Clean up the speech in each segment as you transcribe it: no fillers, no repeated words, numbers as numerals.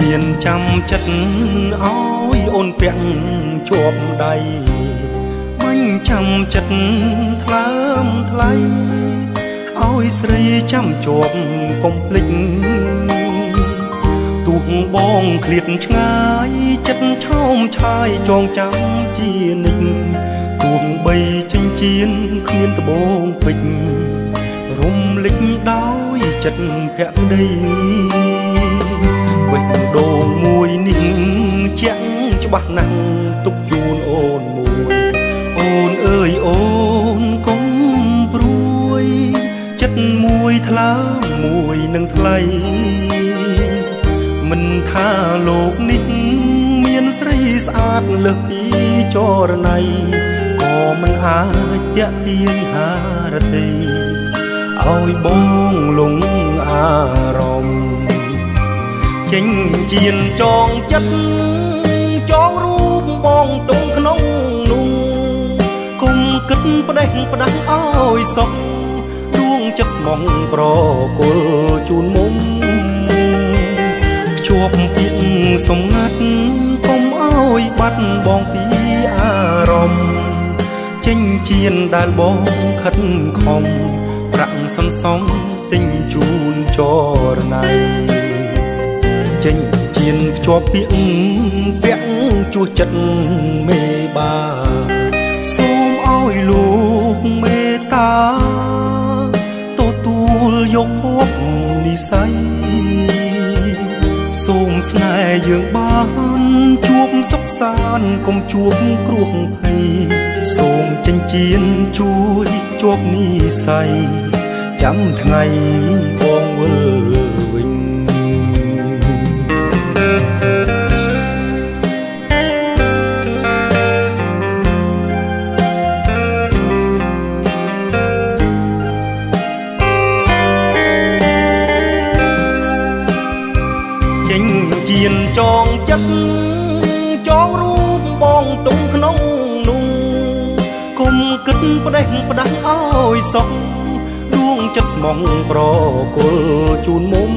មានចាំចិត្តឲ្យអូនពាក់ជាប់ដៃមិនចាំចិត្តថ្លើមថ្លៃឲ្យស្រីចាំជាប់កុំភ្លេចទូបងឃ្លាតឆ្ងាយចិត្តឆោមឆាយចងចាំជានិច្ចទួងបីចិញ្ចៀនគ្មានត្បូងពេជ្ររំលេចដោយចិត្តភក្តីបេះដូងមួយនេះជាក់ច្បាស់ណាស់ទុកជូនអូនមួយអូនអើយអូនកុំព្រួយចិត្តមួយថ្លើមមួយនឹងថ្លៃមិនថាលោកនេះមានស្រីស្អាតលើសពីចរណៃក៏មិនអាចទាក់ទាញហារតីឲ្យបងលងអារម្មណ៍ចេញជៀនចងចិត្តចងរូបបងទុំក្នុងនោះកុំគិតផ្ដេសផ្ដាស់ឲ្យសុខដួងចិត្តស្មងប្រគល់ជូនមុំជាប់ពីសំងាត់កុំឲ្យបាត់បងពីអារម្មណ៍ចេញជៀនដែលបងខិតខំប្រាក់សន្សំទិញជូនចរណៃចេញជៀនភ្ជាប់ពីពាក់ជួសចិត្តមេបាសូមឲ្យលោកមេត្តាទទួលយកភពនិស័យសូមស្នេហ៍យើងបានជួបសុខសាន្តកុំជួបគ្រោះភ័យសូមចិញ្ចៀនជួយជាប់និស័យចាំថ្ងៃបងវិលវិញចេញជៀនចងចិត្តចងរូបបងទុំក្នុងនោះកុំគិតផ្ដេសផ្ដាស់ឲ្យសុខដួងចិត្តស្មងប្រគល់ជូនមុំ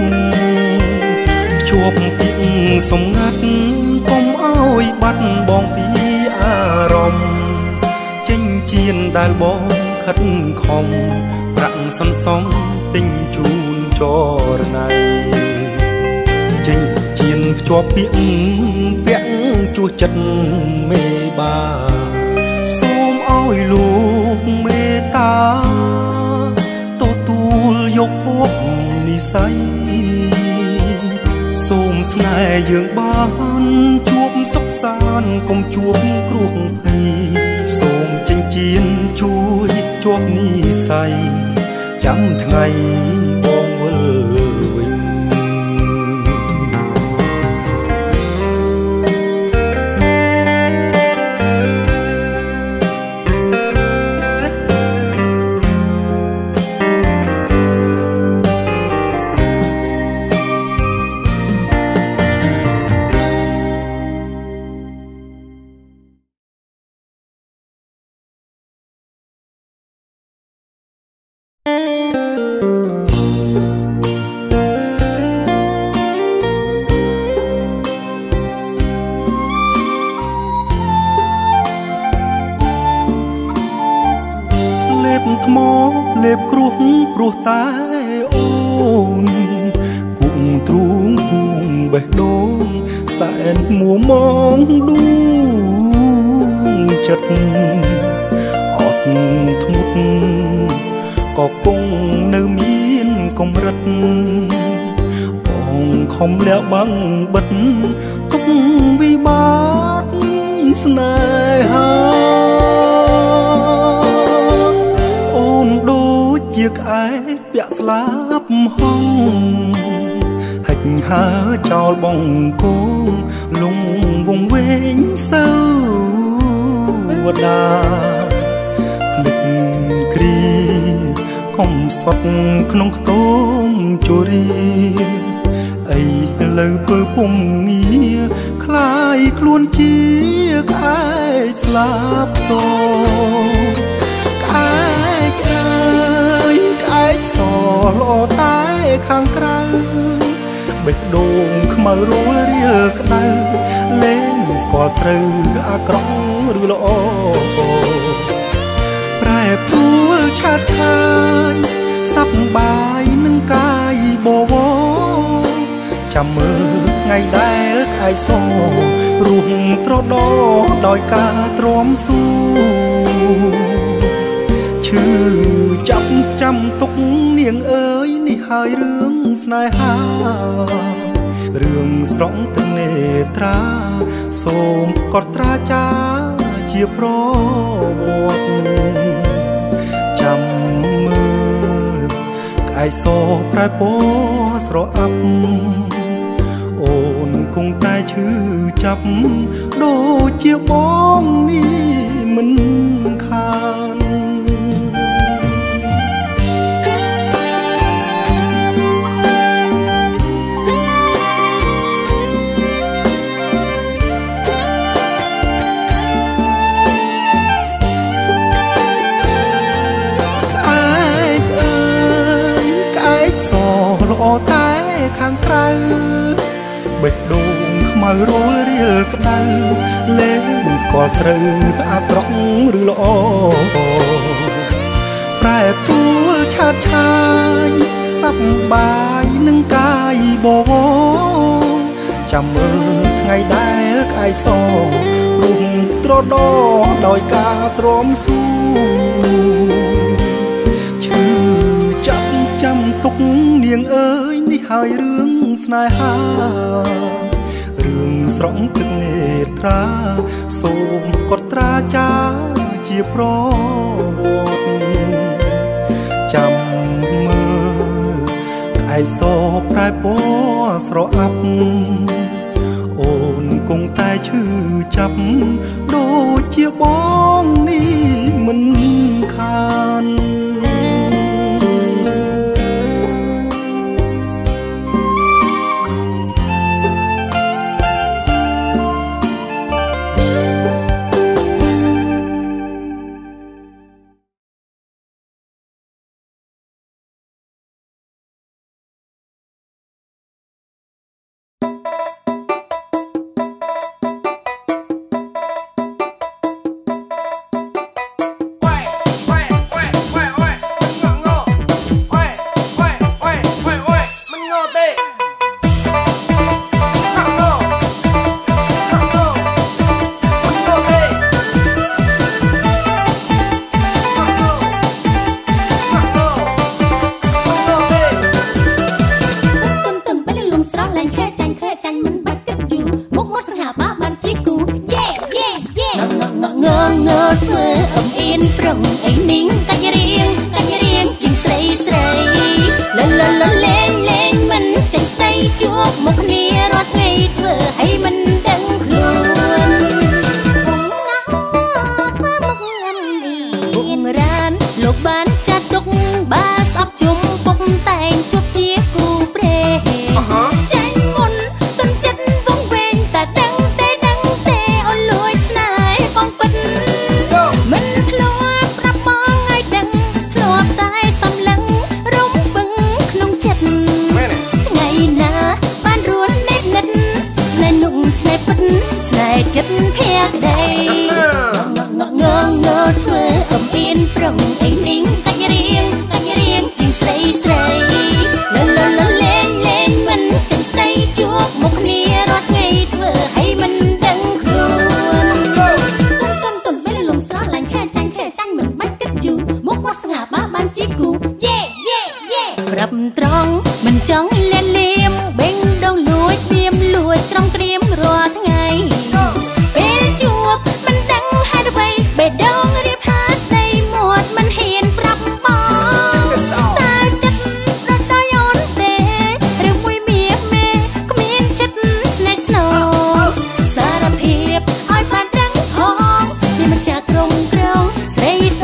ជួបពីសំងាត់កុំឲ្យបាត់បងពីអារម្មណ៍ចេញជៀនដែលបងខិតខំប្រាក់សន្សំទិញជូនចរណៃចេញជៀនភ្ជាប់ពីពាក់ជួសចិត្តមេបាសូមឲ្យលោកមេត្តាទទួលយកភពនិស័យសូមស្នេហ៍យើងបានជួបសុខសាន្តកុំជួបគ្រោះភ័យសូមចិញ្ចៀនជួយជាប់និស័យចាំថ្ងៃបងវិលវិញថ្មលេបគ្រោះព្រោះតែអូនគង់ទ្រូងពួងបេះដូងសែនមួមងដួងចិត្តអត់ធ្មត់ក៏គង់នៅមានកម្រិតបងខំលះបង់បិទទុកវិបាកស្នេហាជាក្អែកពាក់ស្លាប់ហងហិចហើចោលបងគងលងវងវែងសៅវតាភ្លេចគ្រាកុំសត់ក្នុងខ្ទមជរាអីលើពើពុំងារคล้ายខ្លួនជាក្អែកស្លាប់សក្អែកក្អែកសល្អតែខាងក្រៅបបេះដូងខ្មៅរលរៀលក្តៅលែងស្គាល់ត្រូវអាក្រក់ឬល្អប្រែប្រួលឆាតឆាយសប្បាយនឹងកាយបវរចាំមើលថ្ងៃដែលក្អែកសរួសត្រដោដោយការទ្រាំស៊ូឈឺចាប់ចាំទុកនាងអើយនេះហើយរឿងស្នេហារឿងស្រង់ទឹកនេត្រាសូមកត់ត្រាចាជាប្រវត្តិចាំមើលក្អែកសប្រែពណ៌ស្រអាប់អូនគង់តែឈឺចាប់ដូចជាបងនេះមិនខានល្អតែខាងក្រៅបេះដូងខ្មៅរលរៀលក្តៅលែងស្គាល់ត្រូវអាក្រក់ឬល្អប្រែប្រួលឆាតឆាយសប្បាយនឹងកាយបវរចាំមើលថ្ងៃដែលក្អែកសរុំត្រដោដោយការទ្រាំស៊ូឈឺចាប់ចាំទុកនាងអើយនេះហើយរឿងស្នេហារឿងស្រង់ទឹកនេត្រាសូមកត់ត្រាចាជាប្រវត្តិចាំមើលក្អែកសប្រែពណ៌ស្រអាប់អូនគង់តែឈឺចាប់ដូចជាបងនេះមិនខាន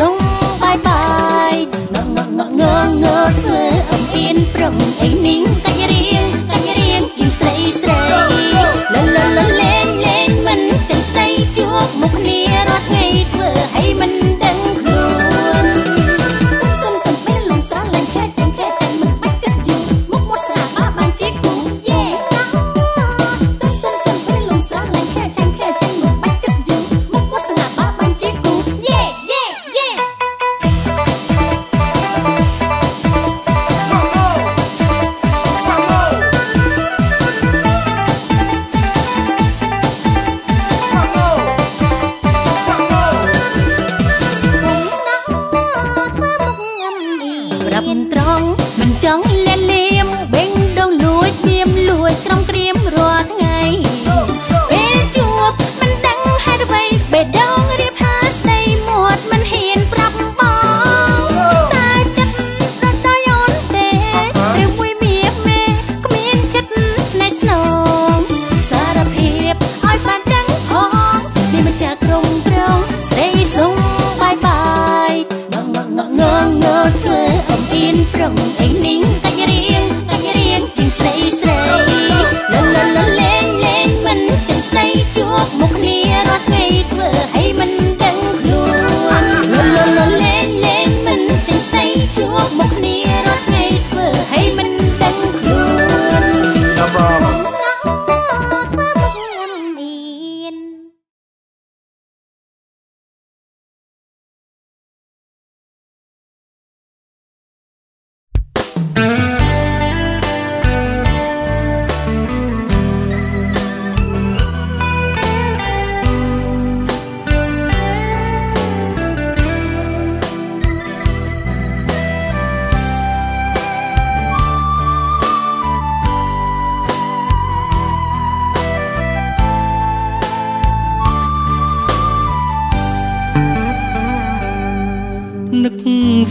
ធ្វើអំអៀនប្រឹងអីនាង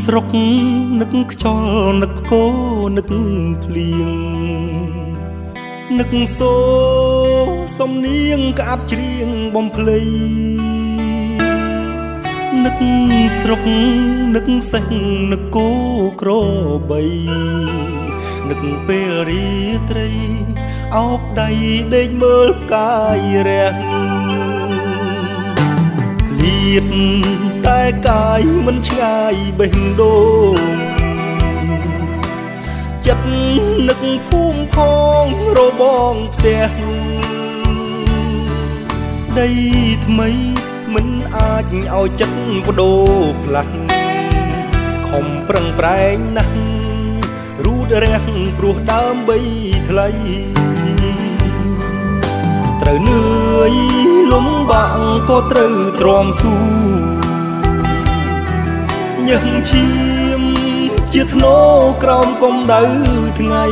ស្រុកនឹកខ្យល់នឹកផ្គរនឹកភ្លៀងនឹកសូរសំនៀងក្អាប់ច្រៀងបំភ្លៃនឹកស្រុកនឹកសេះនឹកគោក្របីនឹកពេលរាត្រីអោបដៃដេកមើលផ្កាយរះឃ្លាតតែកាយមិនឆ្ងាយបេះដូងចិត្តនឹកភូមិផងរបងផ្ទះដីថ្មីមិនអាចឲ្យចិត្តបដូរផ្លាស់ខំប្រឹងប្រែងណាស់រូតរះព្រោះដើម្បីថ្លៃត្រូវនឿយលំបាកក៏ត្រូវទ្រាំស៊ូញើសឈាមជាធ្នោក្រោមកម្ដៅថ្ងៃ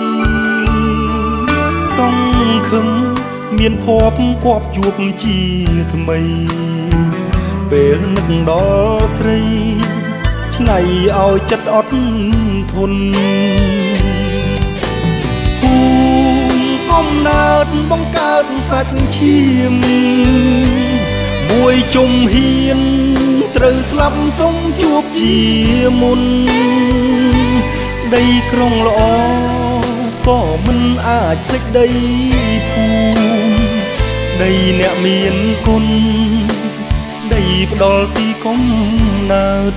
សង្ឃឹមមានភ័ព្វគប់ជួបជាថ្មីពេលនឹកដល់ស្រីឆ្នៃឲ្យចិត្តអត់ធន់ភូមិកំណើតបង្កើតសាច់ឈាមមួយជុំហ៊ានត្រូវស្លាប់សុំជួបជាមុនដីក្រុងល្អក៏មិនអាចភ្លេចដីភូមិដីអ្នកមានគុណដីផ្ដល់ទីកំណើត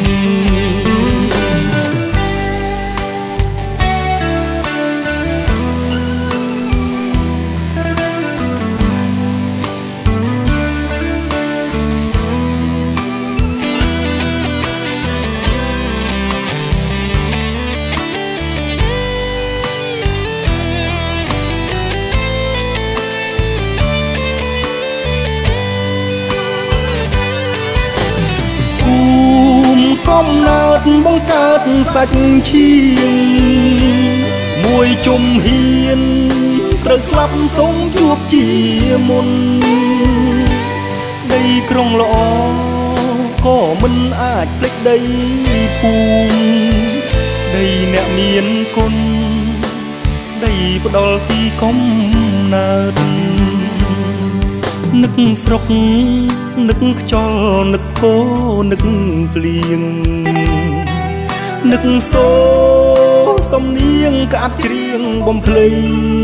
កំណើតបង្កើតសាច់ឈាមមួយជុំហ៊ានត្រូវស្លាប់សុំជួបជាមុនដីក្រុងល្អក៏មិនអាចភ្លេចដីភូមិដីអ្នកមានគុណដីផ្ដល់ទីកំណើតនឹកស្រុកនឹកខ្យល់នឹកផ្គរនឹកភ្លៀងនឹកសូរសំនៀងក្អាប់ច្រៀងបំភ្លៃ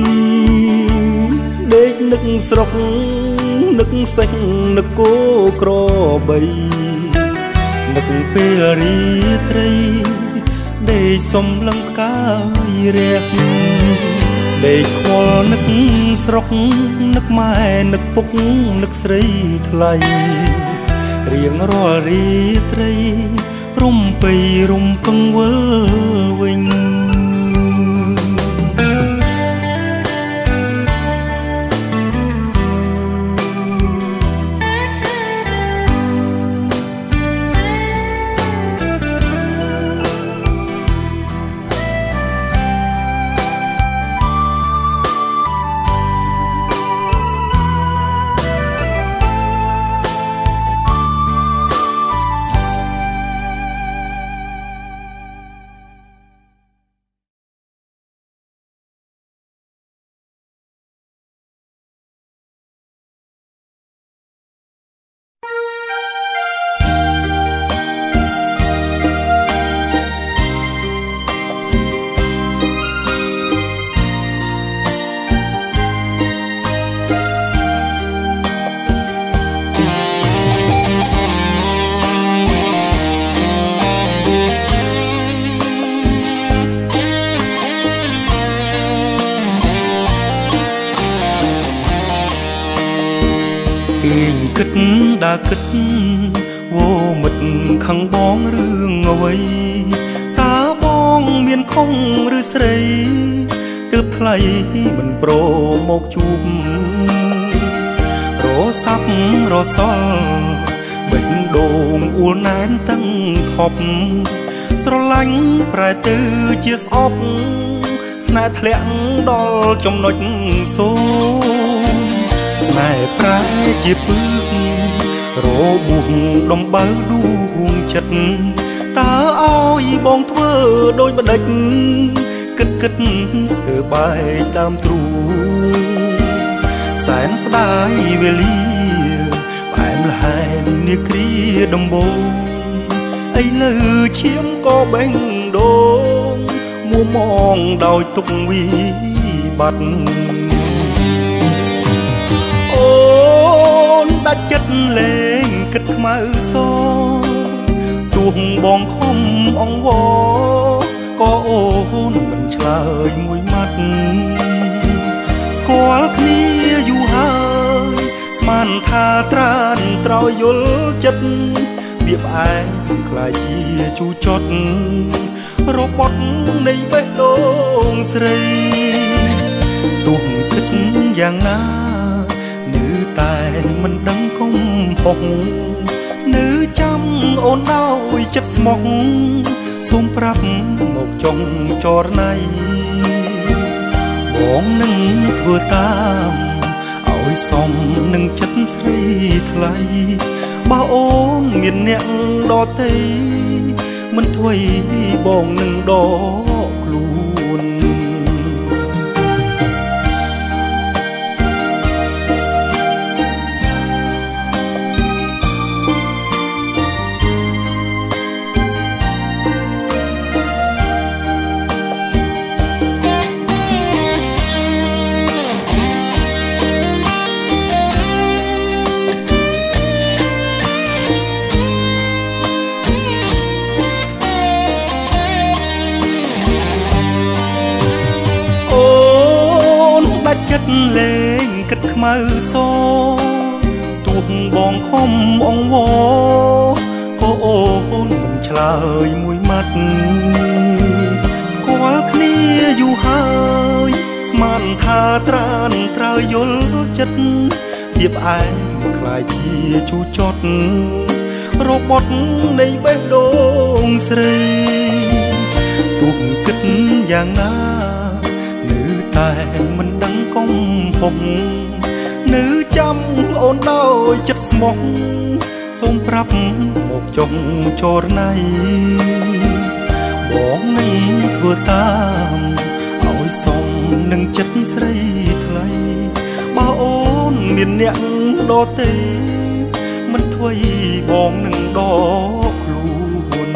ដេកនឹកស្រុកនឹកសេះនឹកគោក្របីនឹកពេលរាត្រីដេកសំឡឹងផ្កាយរះដេកខ្វល់នឹកស្រុកនឹកម៉ែនឹកពុកនឹកស្រីថ្លៃរៀងរាល់រាត្រីរំពៃរំពឹងវិលវិញគិតដើរគិតវោមិត្តខឹងបងរឿងអ្វីតើបងមានខុសឬស្រីទើបថ្លៃមិនប្រមកជួបរសាប់រសល់បេះដូងអួលណែនតឹងថប់ស្រឡាញ់ប្រែទៅជាស្អប់ស្នេហ៍ធ្លាក់ដល់ចំណុចសូន្យស្នេហ៍ប្រែជាពឹករបួសដំបៅដួងចិត្តตาอ้อยบองเธอโดยบัดดกึดกึดเสือใบดำตรูแสนสบายเวลีแผ่ละแหงเนื้อครีดมโบไอ้ลือเชี่ยมก็เบ่งโดงมัวมองดอยตุกวีบัดโอนดัดจัดเลงกึดมาซอตุงบองคมองวอก็โอนมันเฉยมวยมัดสกอลเคลียอยู่หายสมันทาตรานเตรายลจัดเบียบไอ้คลายเชียจูจดโรบอทในเบดงสรีตุงคิดอย่างน่านื้อตายมันดังคงพงนื้อจำโอนเอาจัดสมองสมปรับหมกจงจอรในบองหนึ่งทั่วตามเอาสมหนึ่งจัดสรีทลายบ่โอนเมียนเนียงดอเตมันถวยบองหนึ่งดอกลูนจัดเลงกัดขมาซอตุงบองคมองวอก็โอนมันเฉลยมวยมัดสกอลเคลียอยู่หายสมันทาตรานเตรายลจัดเบียบไอ้คลายเชียจูจดโรบอทในเบดงสรีตุงกึดอย่างน่านื้อแต่มันดังกองพงนื้อจำโอนดอยจัดสมองสมปรับหมกจงโจรในบองหนึ่งทั่วตามเอาสมหนึ่งจัดสรีทลายบ่โอนเมียนเนียงดอเตมันถวยบองหนึ่งดอกลูน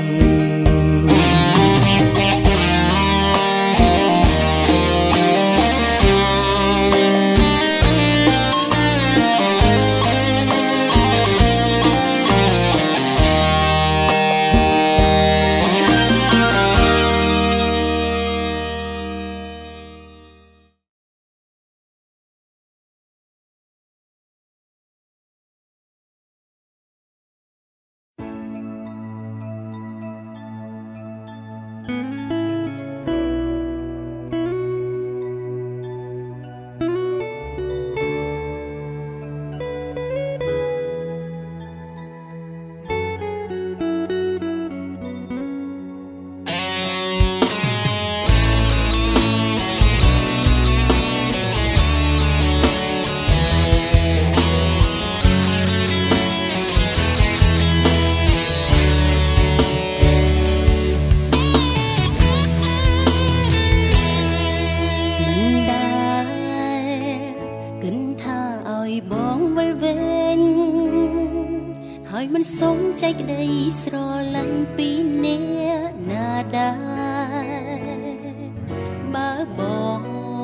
ឲ្យមិនសុំចែកក្តីស្រឡាញ់ពីអ្នកណាដែរបើបង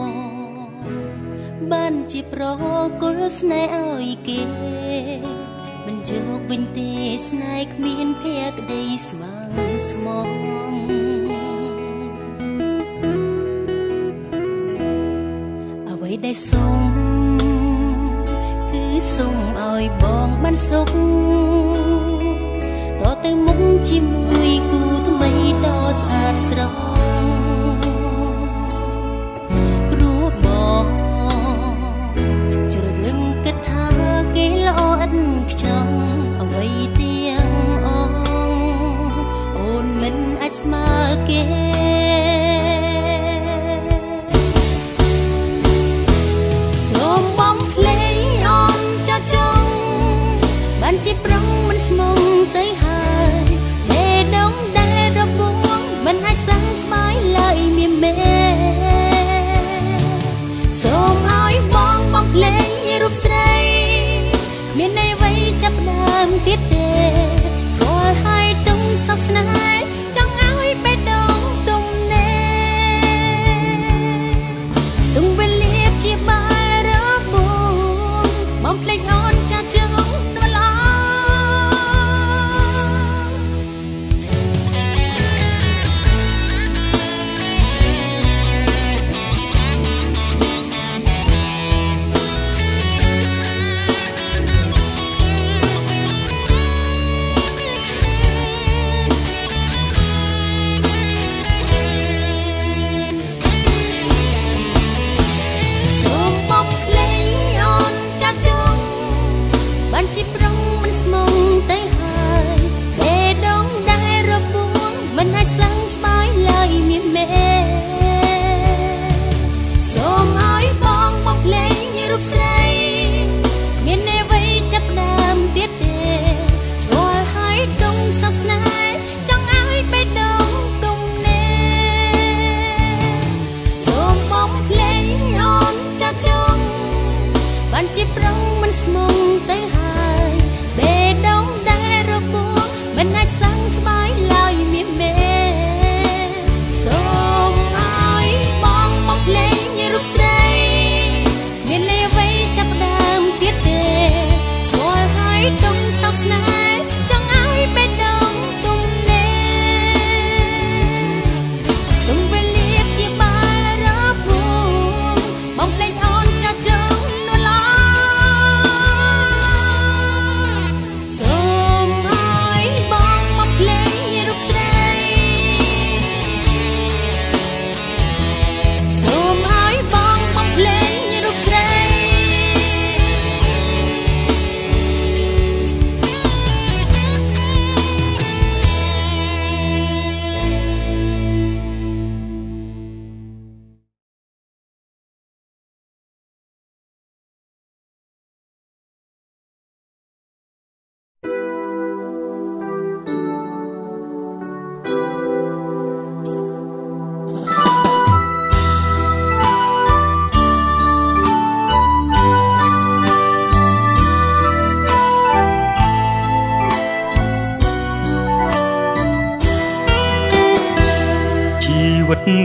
បានជាប្រគល់ស្នេហ៍ឲ្យគេមិនយកវិញទេស្នេហ៍គ្មានភក្តីស្មងស្មងអ្វីដែលសុំគឺសុំឲ្យបងបានសុខតទៅមុខជាមួយគូថ្មីដ៏ស្អាតស្រស់ព្រោះបងជ្រើសរើសគិតថាគេល្អឥតខ្ចង់អ្វីទាំងអងអូនមិនអាចស្មើគេសូមបំភ្លេងអូនចាចង់បានជាប្រងមិនស្មងទៅហើយលេដងដែ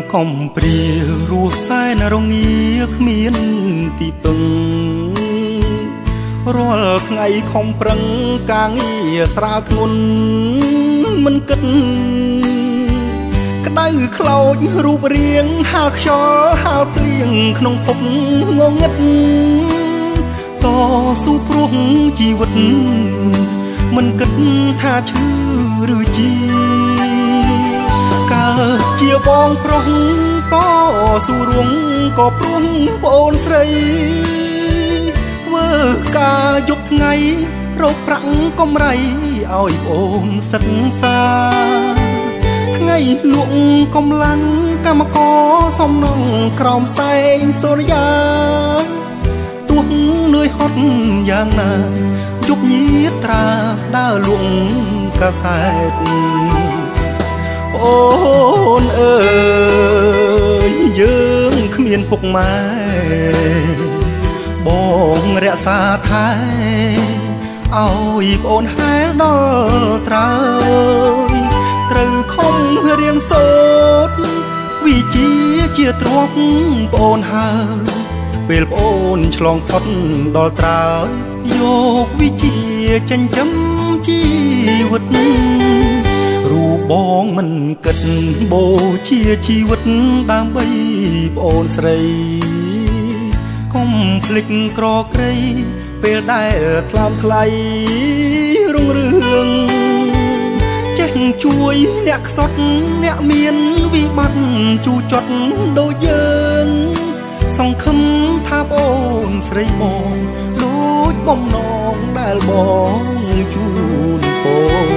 កុំព្រារស់សែនរងាគ្មានទីពឹងរាល់ថ្ងៃខំប្រឹងការងារស្រាលធ្ងន់មិនគិតក្តៅខ្លោចរូបរាងហាលខ្យល់ហាលព្រៀងក្នុងភពងងឹតតស៊ូព្រោះជីវិតមិនគិតថាឈឺឬជីកើតជាបងប្រុសតស៊ូរួងក៏ព្រមប្អូនស្រីធ្វើការយប់ថ្ងៃរកប្រាក់កម្រៃឲ្យប្អូនសិក្សាថ្ងៃលក់កម្លាំងកម្មករសំណងក្រោមសែងសូរិយាទោះនឿយហត់យ៉ាងណាយប់ញៀតត្រាដើរលក់កាសែតអូនអើយយើងគ្មានពុកម៉ែបងរក្សាថែឲ្យប្អូនហែលដល់ត្រើយត្រូវខំរៀនសូត្រវិជ្ជាទ្រព្យប្អូនហើយពេលប្អូនឆ្លងផុតដល់ត្រើយយកវិជ្ជាចិញ្ចឹមជីវិតរូបបងមិនគិតបូជាជីវិតដើម្បីប្អូនស្រីកុំភ្លេចក្រក្រៃពេលដែលថ្លើមថ្លៃរុងរឿងចេះជួយអ្នកខ្សត់អ្នកមានវិបត្តិជួចត់ដូចយើងសង្ឃឹមថាប្អូនស្រីបងដូចបំណងដែលបងជូនពរ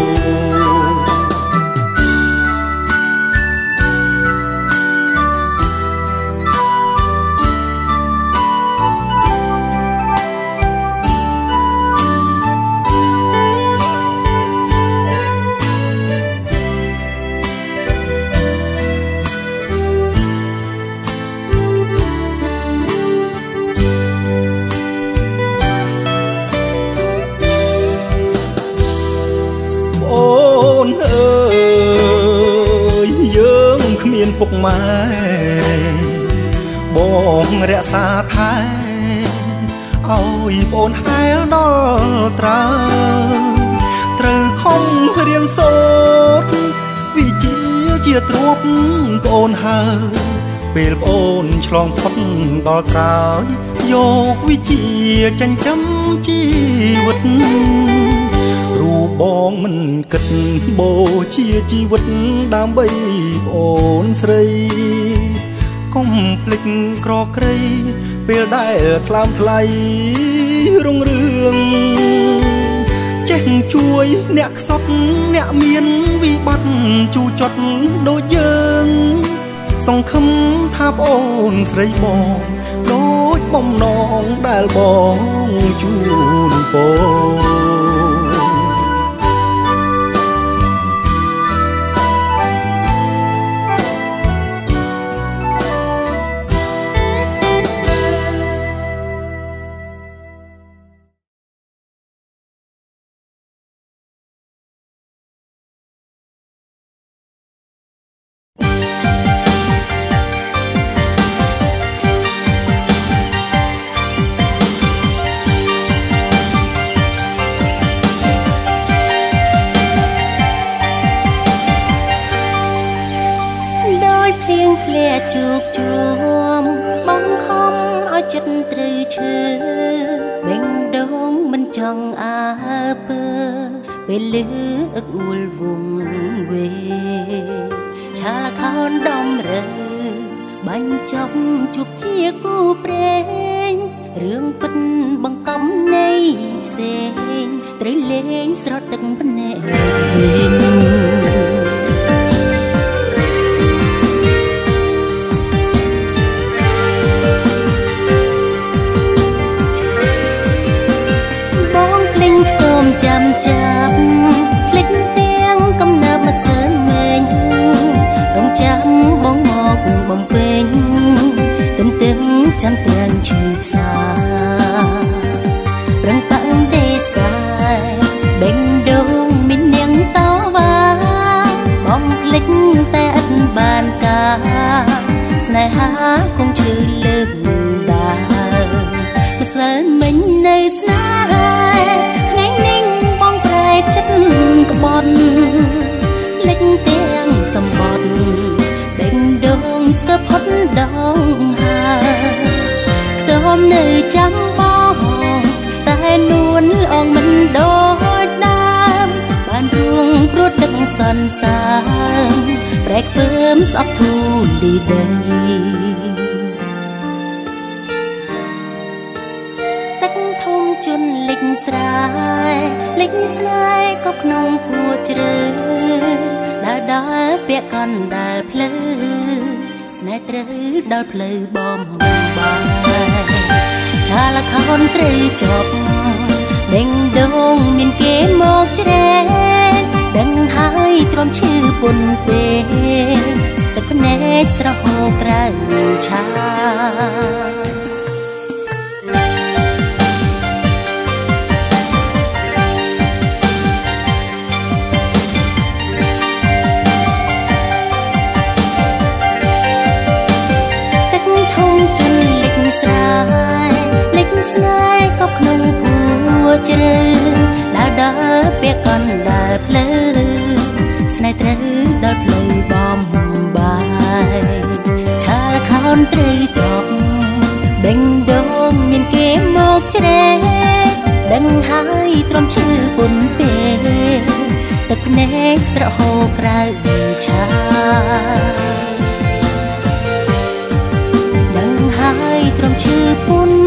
ពុកម៉ែបងរក្សាថែឲ្យប្អូនហែលដល់ត្រើយត្រូវខំរៀនសូត្រវិជ្ជាទ្រព្យប្អូនហើយពេលប្អូនឆ្លងផុតដល់ត្រើយយកវិជ្ជាចិញ្ចឹមជីវិតរូបបងមិនគិតបូជាជីវិតដើម្បីប្អូនស្រីកុំភ្លេចក្រក្រៃពេលដែលថ្លើមថ្លៃរុងរឿងចេះជួយអ្នកខ្សត់អ្នកមានវិបត្តិជួចត់ដូចយើងសង្ឃឹមថាប្អូនស្រីបងដូចបំណងដែលបងជូនពរជោគជុំបងខំឲ្យចិត្តត្រូវឈើបេងដូងមិនចង់អើពើពេលលឺអឹកអួលវងវេឆាខោនដំរើបាញ់ចំជួបជាគូព្រេងរឿងពិតបង្កំនៃផ្សេងត្រូវលេងស្រត់ទឹកភ្នែកចាំចាប់ភ្លេចទាំងកំណើបមកសើមេងរំចាំបងមកបំពេញទន្ទឹងចាំទាំងឈឺផ្សាប្រឹងតាំងទេសាយបេងដូងមាននាងតវ៉ាបងភ្លេចតែអត់បានការសន្សើរប្រែកពើមស្អប់ធូលីដីទឹកធំជន់លិចស្រែលិចស្នេហ៍ក៏ក្នុងភួជ្រើដើរពាក់កណ្ដាលផ្លូវស្នេហ៍ត្រូវដល់ផ្លូវបំបាយឆាលខោនត្រូវចប់ដេញដងមានគេមកជ្រែដឹងហើយទ្រាំឈឺពុនពេទឹកភ្នែកស្រហូរក្រៅឆាជ្រៅដើរពាក់កណ្ដាលផ្លូវស្នេហ៍ត្រូវដល់ផ្លូវបំបាយឆាលខោនត្រូវចប់ដេញដងមានគេមកជ្រែដឹងហើយទ្រាំឈឺពុនពេទឹកភ្នែកស្រហូរក្រៅឆាដឹងហើយទ្រាំឈឺពុន